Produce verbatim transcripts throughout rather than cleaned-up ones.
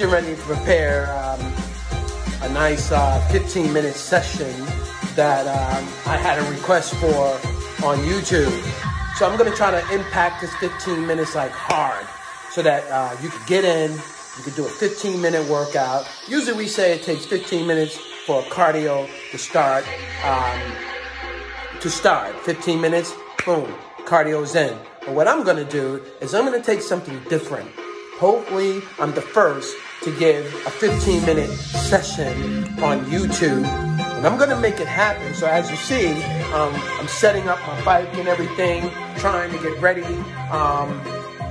getting ready to prepare um, a nice uh, fifteen minute session that um, I had a request for on YouTube. So I'm going to try to impact this fifteen minutes like hard so that uh, you can get in, you can do a fifteen minute workout. Usually we say it takes fifteen minutes for cardio to start. Um, to start, fifteen minutes, boom, cardio's in. And what I'm going to do is I'm going to take something different. Hopefully, I'm the first to give a fifteen minute session on YouTube. And I'm going to make it happen. So as you see, um, I'm setting up my bike and everything, trying to get ready. Um,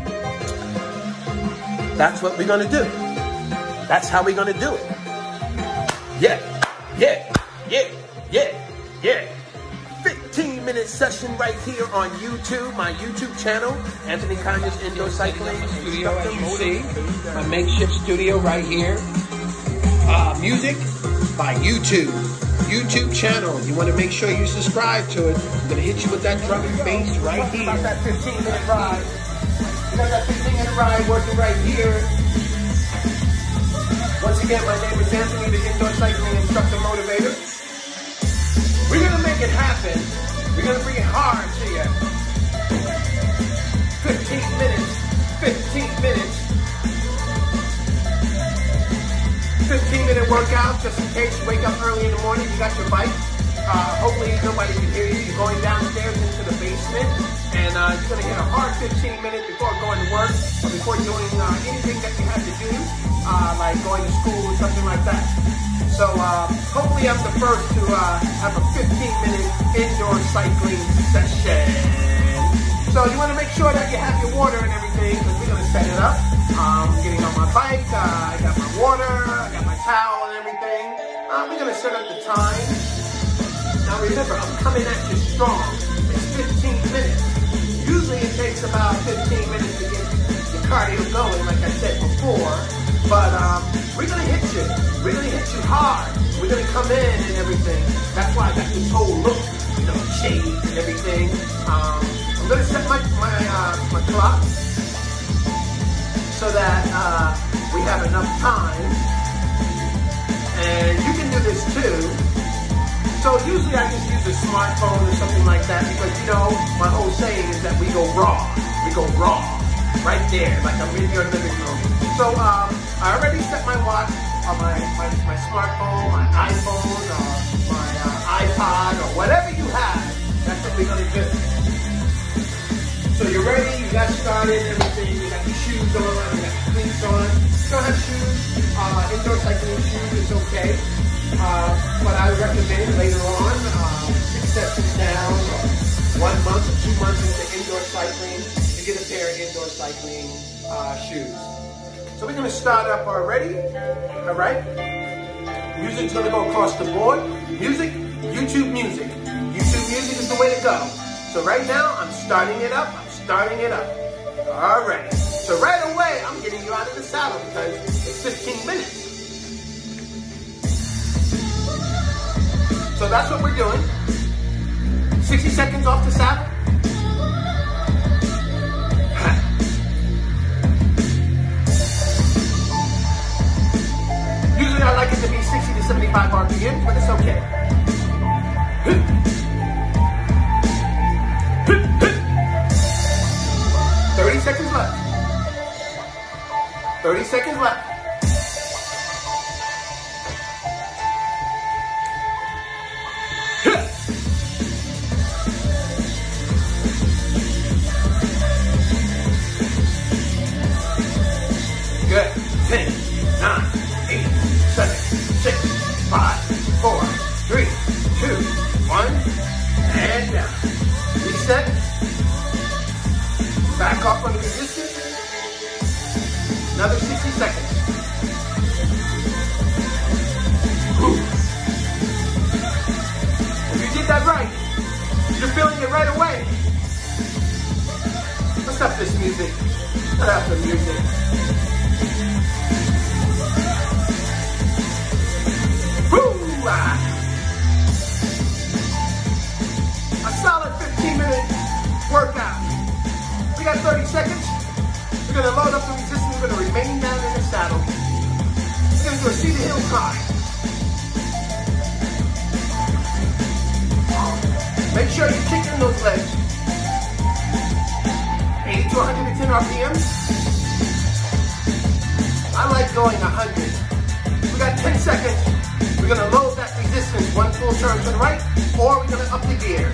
that's what we're going to do. That's how we're going to do it. Yeah, yeah, yeah, yeah, yeah. fifteen minute session right here on YouTube, my YouTube channel, Anthony Conyers Indoor Cycling Studio, as you see, my makeshift studio right here. Uh, music by YouTube, YouTube channel. You want to make sure you subscribe to it. I'm gonna hit you with that drum and bass right here. About that fifteen minute ride. We got that fifteen minute ride working right here. Once again, my name is Anthony, the Indoor Cycling Instructor Motivator. We're going to make it happen. We're going to bring it hard to you. fifteen minutes. fifteen minutes. fifteen minute workout, just in case you wake up early in the morning, you got your bike. Uh, hopefully nobody can hear you. You're going downstairs into the basement, and uh, you're going to get a hard fifteen minutes before going to work, or before doing uh, anything that you have to do, uh, like going to school or something like that. So uh, hopefully I'm the first to uh, have a fifteen minute indoor cycling session. So you want to make sure that you have your water and everything, because we're going to set it up. Um, getting on my bike, uh, I got my water, I got my towel and everything. Uh, we're going to set up the time. Now remember, I'm coming at you strong. It's fifteen minutes. Usually it takes about fifteen minutes to get your cardio going, like I said before. But um, we're going to hit you. We're going to hit you hard. We're going to come in and everything. That's why I got this whole look, you know, shades and everything. Um, I'm going to set my, my, uh, my clock so that uh, we have enough time. And you can do this too. So usually I just use a smartphone or something like that because, you know, my whole saying is that we go raw. We go raw. Right there, like I'm in your living room. So um, I already set my watch on my, my, my smartphone, my iPhone, or my uh, iPod, or whatever you have. That's what we're going to do. So you're ready, you got started, everything. You got your shoes on, you got your cleats on. You don't have shoes. Uh, indoor cycling shoes is okay. Uh, but I recommend later on, uh, six sessions down, or one month or two months into indoor cycling, to get a pair of indoor cycling uh, shoes. So we're going to start up already, all right? Music's going to go across the board. Music, YouTube music. YouTube music is the way to go. So right now, I'm starting it up. I'm starting it up. All right. So right away, I'm getting you out of the saddle because it's fifteen minutes. So that's what we're doing. sixty seconds off the saddle. Usually I like it to be sixty to seventy-five R P Ms, but it's okay. thirty seconds left. thirty seconds left. Good. ten, nine, eight, seven, six, five, four, three, two, one, and down. Reset. Back off on the resistance. Another sixty seconds. Whew. If you did that right, you're feeling it right away. Let's up this music. Let's up the music. A solid fifteen minute workout. We got thirty seconds. We're going to load up the resistance. We're going to remain down in the saddle. gonna do a seated hill climb. Make sure you kick in those legs. eighty to one hundred ten R P Ms. I like going one hundred. We got ten seconds. We're gonna load that resistance, one full turn to the right, or we're gonna up the gear.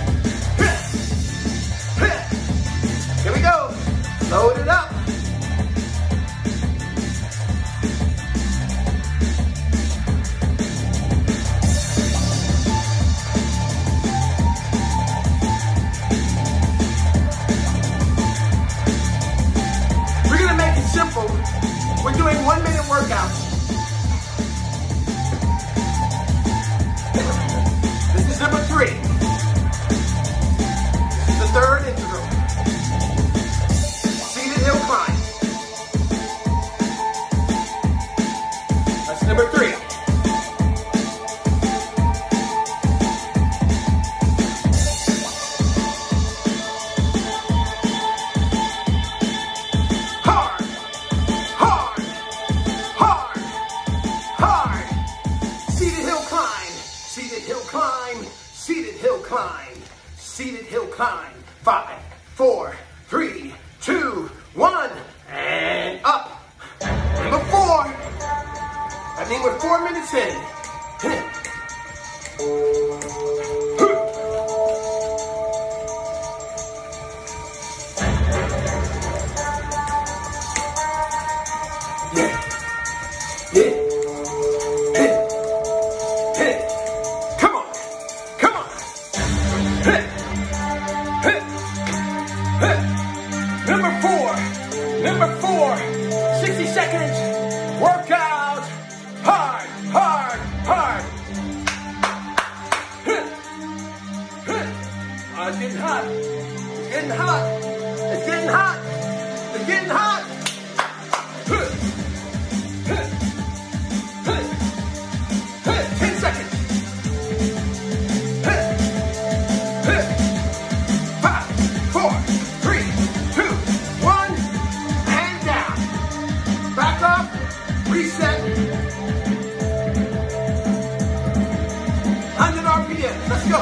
Here we go. Load it up. We're gonna make it simple. We're doing one minute workouts. This is number three. This is the third interval. Seated hill climb. That's number three. Hard, hard, hard, hard. Seated hill climb, seated hill climb, seated hill climb, seated hill climb. Five, four, three, two, one, and up. Number four. I mean, we're four minutes in. Yeah. Yeah. Hit. Hit. Come on. Come on. Hit. Hit. Hit. Number four. Number four. sixty seconds. Workout. Hard. Hard. Hard. Hit. Hit. Oh, it's getting hot. It's getting hot. It's getting hot. It's getting hot. Hit. Hit. Hit. Hit. ten seconds. Hit. Hit. Five, four, three, two, one, and down. Back up. Reset. one hundred R P M. Let's go.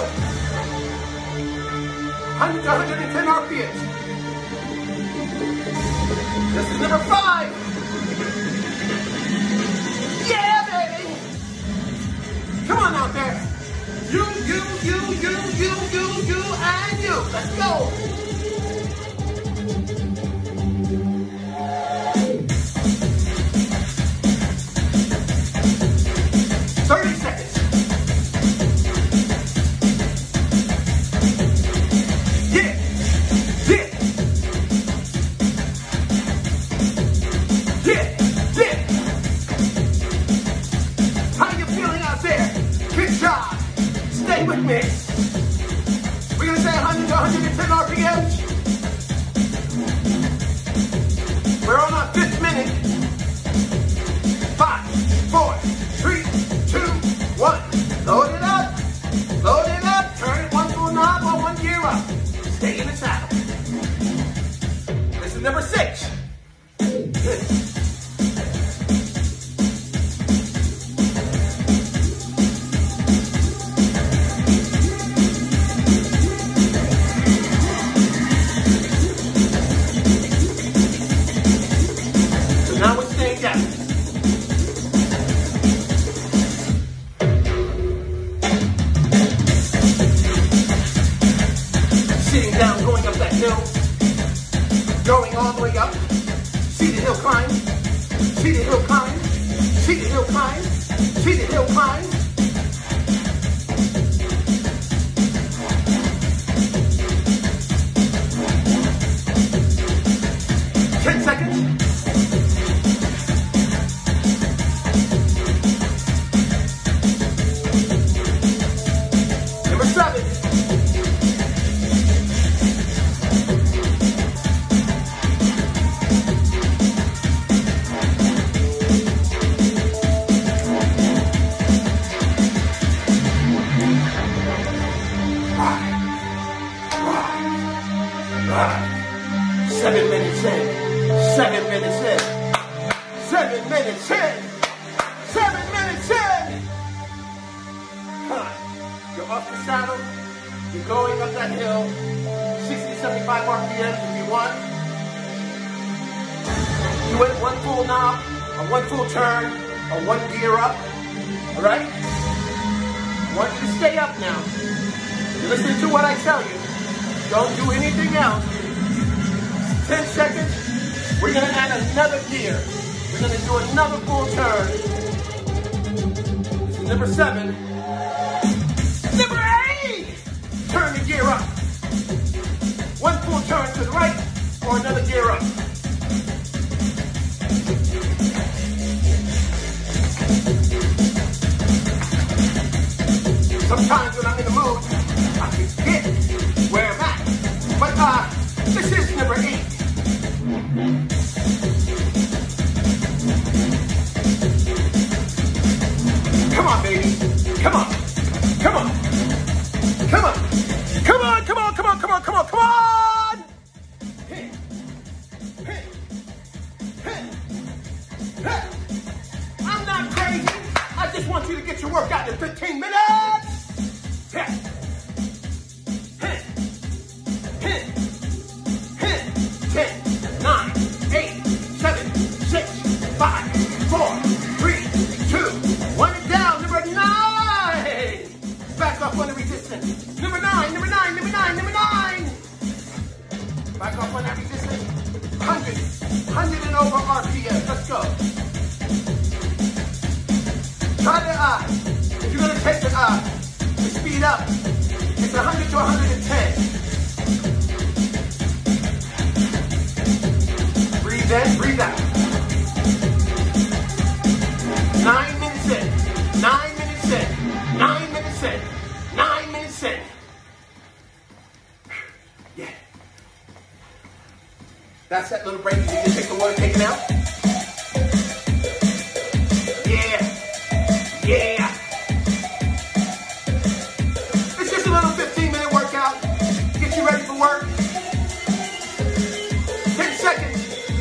one hundred to one hundred ten R P Ms. This is number five. Yeah, baby. Come on out there. You, you, you, you, you, you, you, and you. Let's go. thirty seconds. Yeah. Yeah. Yeah. Yeah. How you feeling out there? Good job. Stay with me. We're gonna say one hundred to one hundred ten R P Ms. We're on our fifth minute. Five, four, three, two, one. Load it up. Load it up. Turn it one full knob or one gear up. Stay in the saddle. This is number six. So now we're staying down. Sitting down, going up that hill. Going all the way up. Seated hill climb. Seated hill climb. Seated hill climb. Seated hill climb. Ten seconds. Number seven. Seven minutes in. Seven minutes in. Seven minutes in. off the saddle. You're going up that hill, sixty to seventy-five R P Ms if you want. You went one full knob, or one full turn, or one gear up. All right? I want you to stay up now. You're listening to what I tell you. Don't do anything else. ten seconds. We're going to add another gear. We're going to do another full turn. This is number seven. Number eight! Turn the gear up. One full turn to the right, or another gear up. Sometimes when I'm in the mood, I forget where I'm at. But uh, this is number eight. Come on, baby. Come on. Come on. Come on. Come on, come on, come on, come on, come on, come on! Hit. Hit. Hit. Hit. I'm not crazy. I just want you to get your workout in fifteen minutes. Hit. Hit. Hit. Hit. ten, nine, eight, seven, six, five, four, three, two, one, and down. Number nine. Back off on the resistance. Number nine, number nine, number nine, number nine. Back off on that resistance. one hundred, one hundred and over R P M. Let's go. Try to, uh, if you're going to take the, uh, the speed up, it's one hundred to one hundred ten. Breathe in, breathe out. Nine minutes in, nine minutes in, nine minutes in, nine minutes in. Yeah. That's that little break. You can take the water, take it out. Yeah. Yeah. It's just a little fifteen minute workout. Get you ready for work. ten seconds.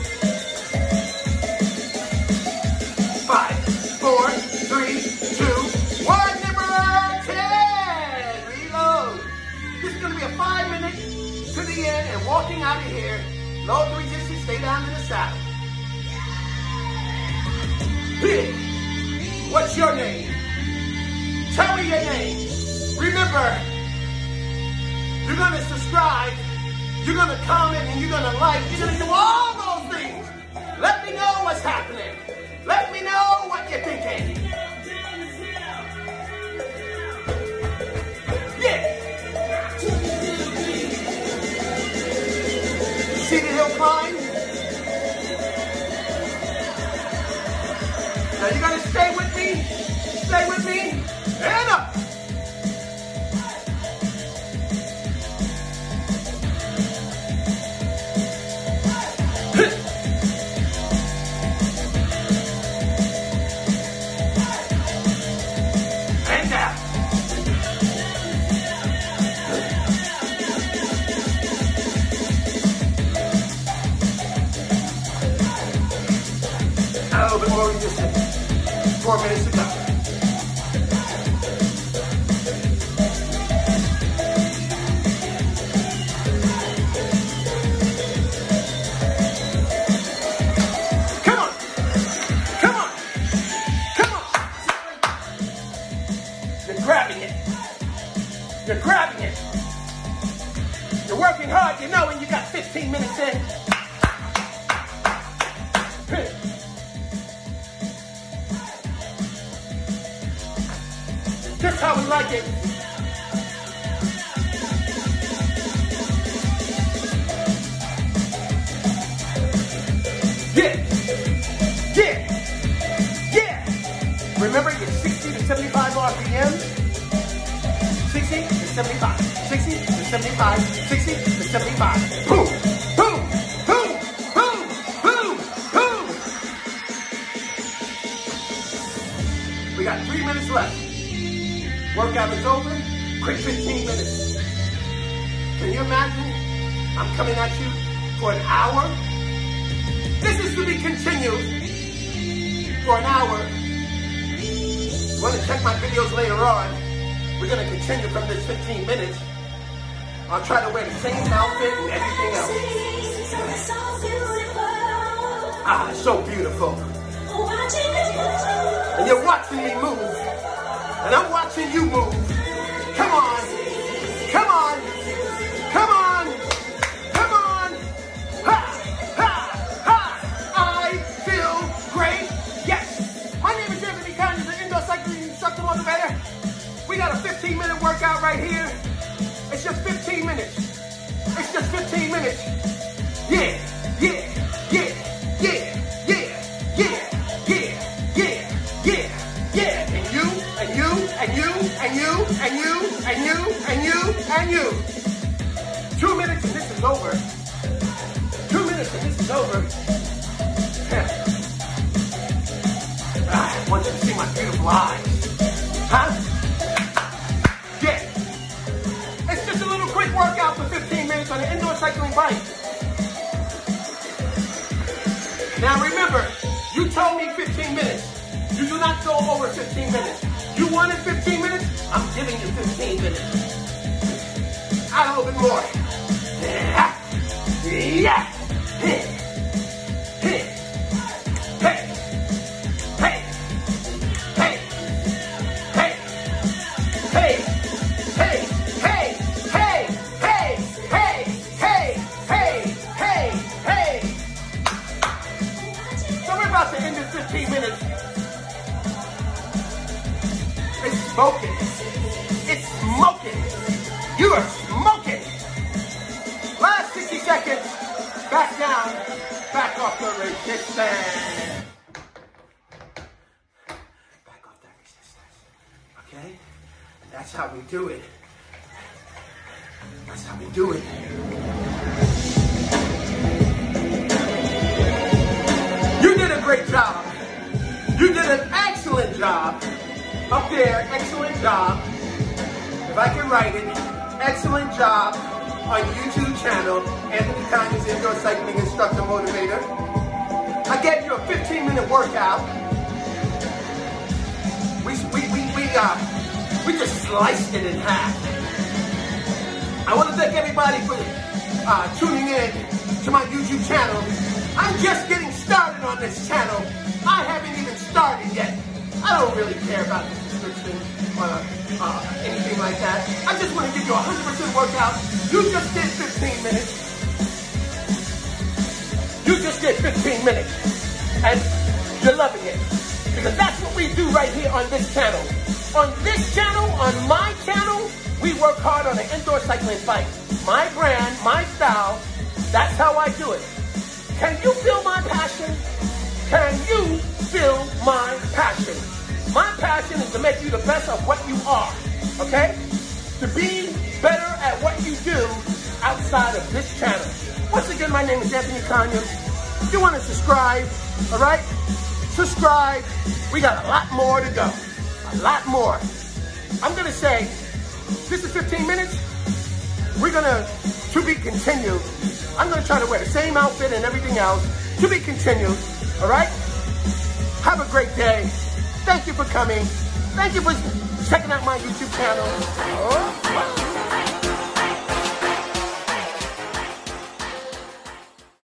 Five, four, three, two, one. Number ten. Reload. This is going to be a five minute to the end and walking out of here. Load the resistance, stay down in the saddle. Hit. What's your name? Tell me your name. Remember, you're going to subscribe, you're going to comment, and you're going to like. You're going to do all those things. Let me know what's happening. Let me know what you're thinking. Yeah. See the hill climb? Now you're going to stay with me, stay with me, and up. And down. A little bit more resistance. Four minutes to go. Come on. Come on. Come on. You're grabbing it. You're grabbing it. You're working hard, you know, and you got fifteen minutes in. Just how we like it. Yeah. Yeah. Yeah. Remember, you're sixty to seventy-five R P M. sixty to seventy-five. sixty to seventy-five. sixty to seventy-five. Boom. Boom. Boom. Boom. Boom. Boom. We got three minutes left. Workout is over. Quick fifteen minutes. Can you imagine? I'm coming at you for an hour. This is to be continued for an hour. You want to check my videos later on. we're gonna continue from this fifteen minutes. I'll try to wear the same outfit and everything else. Ah, it's so beautiful. And you're watching me move. And I'm watching you move. Come on. Come on. Come on. Come on. Ha! Ha! Ha! I feel great. Yes. My name is Anthony Conyers, an indoor cycling instructor motivator. We got a fifteen minute workout right here. It's just fifteen minutes. It's just fifteen minutes. Yeah, yeah, yeah, yeah, yeah, yeah, yeah, yeah, yeah, yeah. And you, and you, and you, and you, and you, and you, and you, and you. Two minutes and this is over. Two minutes and this is over. Ah, I want you to see my beautiful eyes. Huh? Yeah. It's just a little quick workout for fifteen minutes on an indoor cycling bike. Now remember, you told me fifteen minutes. You do not go over fifteen minutes. You wanted fifteen minutes? I'm giving you fifteen minutes. Add a little bit more. Yeah. Yeah. Hey. Hey. Hey. Hey. Hey. Hey. Hey. Hey. Hey. Hey. Hey. Hey. Hey. Hey. Hey. Hey. So we're about to end this fifteen minutes. It's smoking. It's smoking. You are smoking. Last sixty seconds. Back down. Back off the resistance. Back off that resistance. Okay? And that's how we do it. That's how we do it. You did a great job. You did an excellent job. Up there, excellent job. If I can write it, excellent job on YouTube channel, Anthony Conyers, Indoor Cycling Instructor Motivator. I gave you a fifteen minute workout. We, we, we, we, uh, we just sliced it in half. I want to thank everybody for uh, tuning in to my YouTube channel. I'm just getting started on this channel. I haven't even started yet. I don't really care about the subscription or uh, anything like that. I just want to give you a one hundred percent workout. You just did fifteen minutes. You just did fifteen minutes. And you're loving it. Because that's what we do right here on this channel. On this channel, on my channel, we work hard on an indoor cycling bike. My brand, my style, that's how I do it. Can you feel my passion? Can you feel my passion? My passion is to make you the best of what you are, okay? To be better at what you do outside of this channel. Once again, my name is Anthony Conyers. If you want to subscribe, all right? Subscribe. We got a lot more to go. A lot more. I'm going to say, this is fifteen minutes. We're going to, to be continued. I'm going to try to wear the same outfit and everything else. To be continued, all right? Have a great day. Thank you for coming. Thank you for checking out my YouTube channel. Oh, wow.